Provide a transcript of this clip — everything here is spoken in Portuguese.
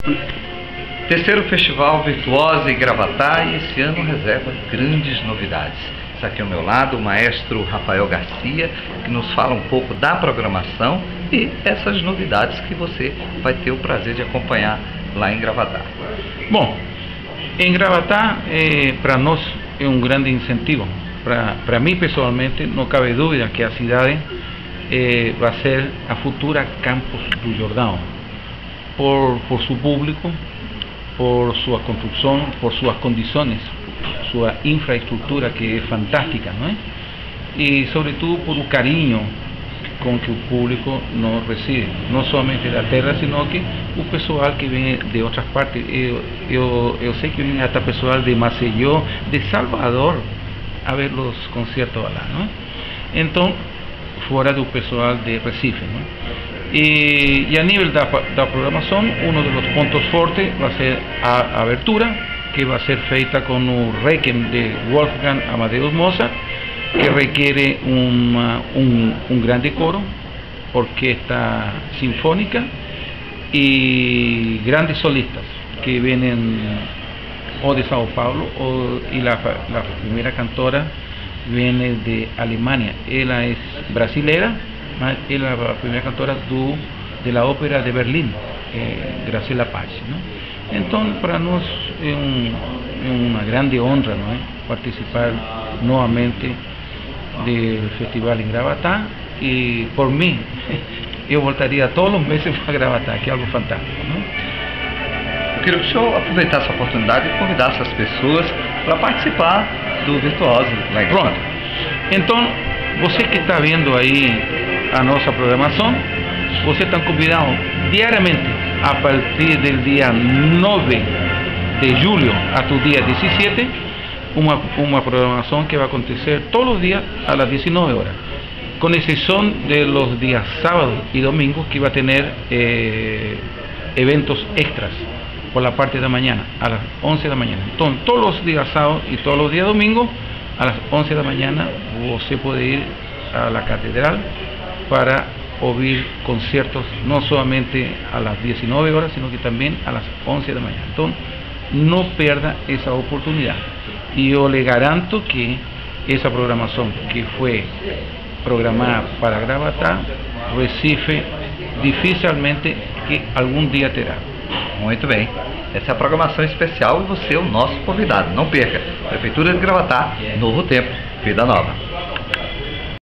Terceiro Festival Virtuose em Gravatá, e esse ano reserva grandes novidades. Está aqui ao meu lado o maestro Rafael Garcia, que nos fala um pouco da programação e essas novidades que você vai ter o prazer de acompanhar lá em Gravatá. Bom, em Gravatá, para nós é um grande incentivo. Para mim, pessoalmente, não cabe dúvida que a cidade vai ser a futura Campos do Jordão, por seu público, por sua construção, por suas condições, sua infraestrutura que é fantástica, não é? E sobretudo por o carinho com que o público nos recebe, não somente da terra, sino que o pessoal que vem de outras partes. Eu sei que vem até pessoal de Maceió, de Salvador, a ver os concertos lá, não é? Então, fora do pessoal de Recife, não é? E a nível da programação, um dos pontos fortes vai ser a abertura, que vai ser feita com o Requiem de Wolfgang Amadeus Mozart, que requiere un grande coro, orquesta sinfónica y grandes solistas que vienen o de Sao Paulo y la primera cantora viene de Alemania. Ella es brasilera, es la primera cantora de la ópera de Berlín, Graciela Paz, ¿no? Entonces, para nós é uma grande honra, não é? Participar novamente do festival em Gravatá, e por mim eu voltaria todos os meses para Gravatá, que é algo fantástico, não? Eu queria que o senhor aproveitasse a oportunidade e convidasse as pessoas para participar do Virtuose lá em Gravatá. Pronto. Então, você que está vendo aí a nossa programação, você está convidado diariamente a partir do dia 9 de julho até o dia 17, uma programação que vai acontecer todos os dias às 19 horas, com exceção de los dias sábados e domingos, que vai ter eventos extras por la parte da manhã, às 11 da manhã. Então, todos os dias sábados e todos os dias domingos, às 11 da manhã, você pode ir à la catedral para oír conciertos, no solamente a las 19 horas, sino que también a las 11 de la mañana. Entonces, no pierda esa oportunidad. Y yo le garanto que esa programación que fue programada para Gravatá, Recife, dificilmente que algum dia terá. Muito bem. Essa é a programação especial e você é o nosso convidado. Não perca. Prefeitura de Gravatá, Novo Tempo, Vida Nova.